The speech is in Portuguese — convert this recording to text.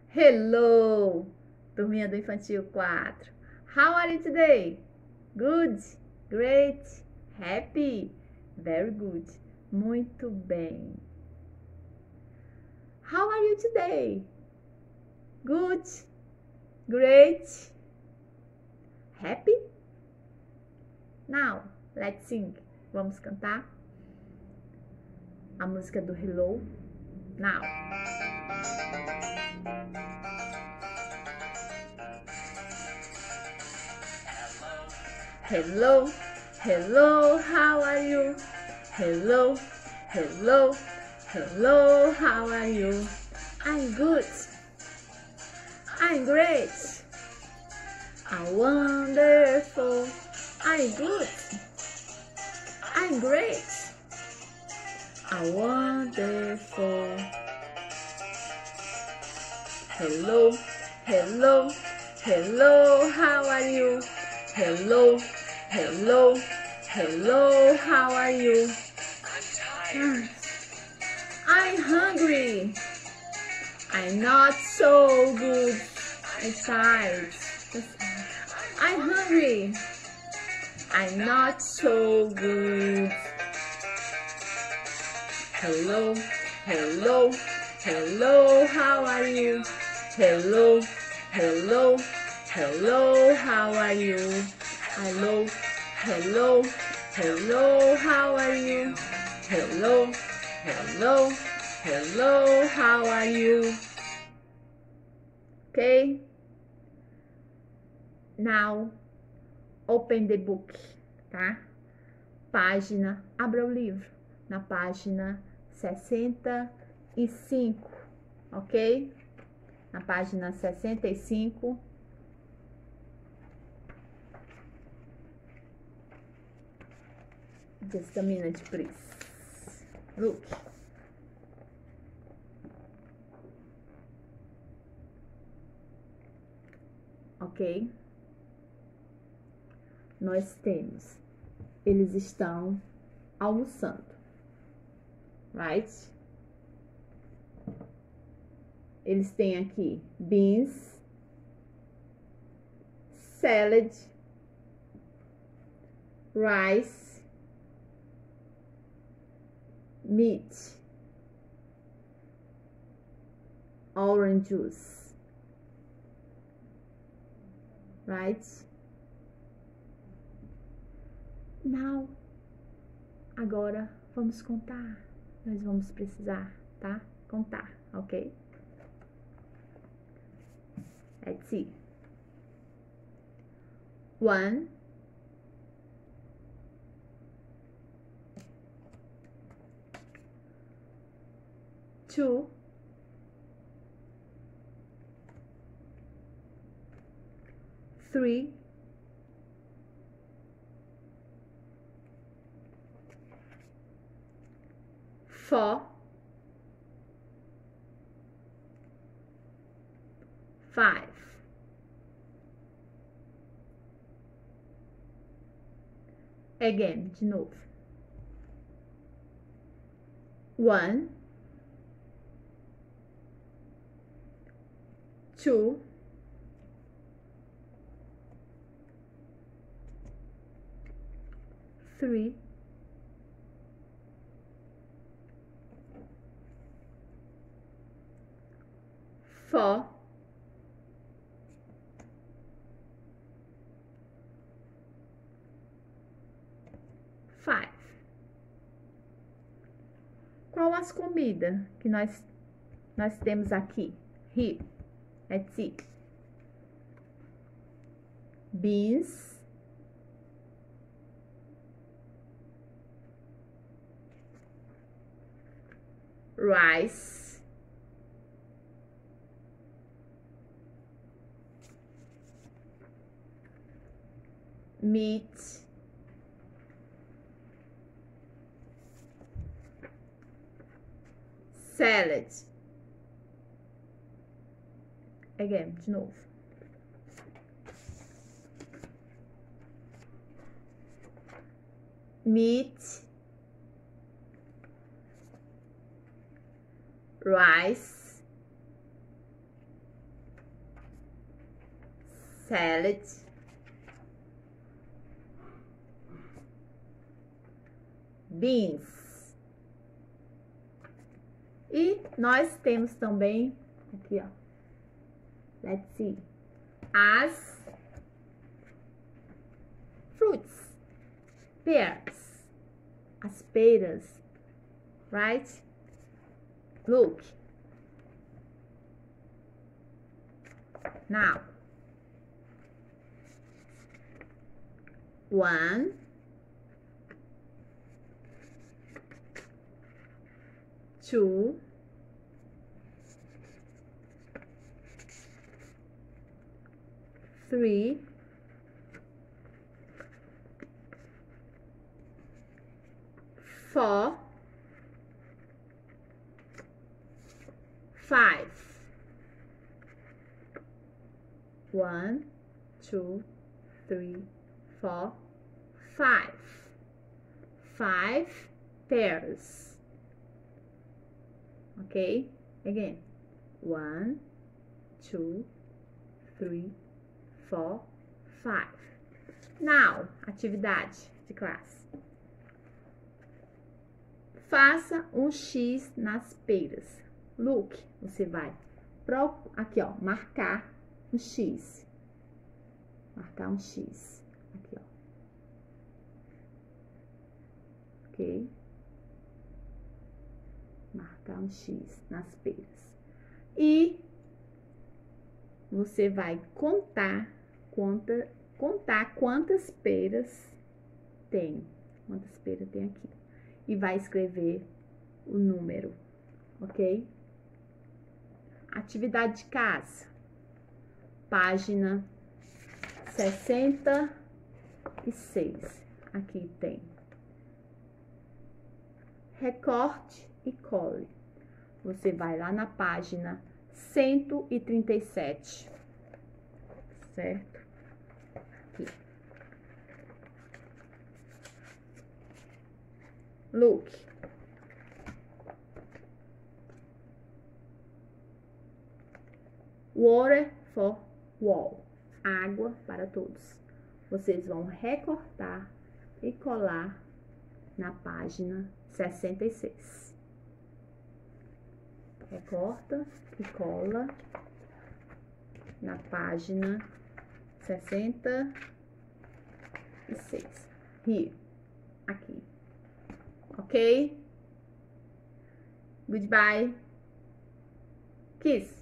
Hello, turminha do Infantil 4. How are you today? Good, great, happy, very good, muito bem. How are you today? Good, great, happy? Now, let's sing. Vamos cantar a música do Hello. Now. Hello, hello, how are you? Hello, hello, hello, how are you? I'm good. I'm great. I'm wonderful. I'm good. I'm great. I'm wonderful. Hello, hello, hello, how are you? Hello, hello, hello, how are you? I'm tired. I'm hungry. I'm not so good. I'm tired. I'm hungry. I'm not so good. Hello, hello, hello, how are you? Hello, hello, hello, how are you? Hello, hello, hello, how are you? Hello, hello, hello, how are you? Okay? Now, open the book, tá? Página, abra o livro na página 65, ok? Na página 65. Just a minute, please. Look. Ok? Nós temos, eles estão almoçando, right? Eles têm aqui beans, salad, rice, meat, orange juice, right? Now, agora vamos contar. Nós vamos precisar, tá? Contar, ok? Let's see. 1, 2, 3, 4, 5. Again, de novo. 1, 2, 3, 4, 5. Qual as comidas que nós temos aqui? Here, let's see. Beans, rice, meat, salad. Again, de novo. Meat, rice, salad, beans. E nós temos também, aqui ó, let's see, as fruits, pears, as peras, right? Look. Now, 1, 2, 3, 4, 5. 1, 2, 3, 4, 5. 5 pears. Okay? Again. 1, 2, 3, 4, 5. Now, atividade de classe. Faça um X nas peras. Look, você vai aqui, ó, marcar um X. Marcar um X. Aqui, ó. Ok? Marcar um X nas peras. E você vai contar quantas peras tem. Quantas peras tem aqui. E vai escrever o número, ok? Atividade de casa. Página 66. Aqui tem. Recorte e cole. Você vai lá na página 137. Certo? Aqui. Look. Water for wall. Água para todos. Vocês vão recortar e colar na página 66. Recorta e cola na página 66. Here. Aqui. Ok? Goodbye. Kiss.